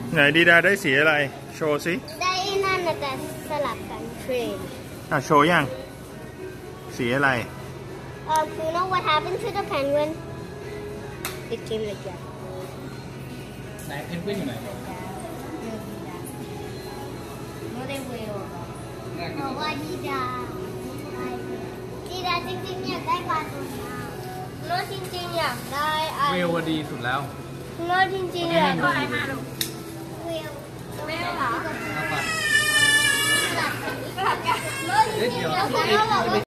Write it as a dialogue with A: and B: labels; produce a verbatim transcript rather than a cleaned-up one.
A: ไหนดีดาได้สีอะไรโชว์สิ
B: ได้นั่นแต่สลับกันเทรน
A: อ่ะโชว์ยังสีอะไร
B: เอ่อ you know what happened to the penguin it came like that
C: ไหนเพนกวินอยู่ไหน
B: โนเดเวลบอกว่าดีดาดีดาจริงๆอยากได้ปลาตัวนี้โนจริงๆอยากได้
C: เวลดีสุดแล้ว
B: โนจริงๆอยากได้เวลเวลเหรอโนจริงๆอยากได้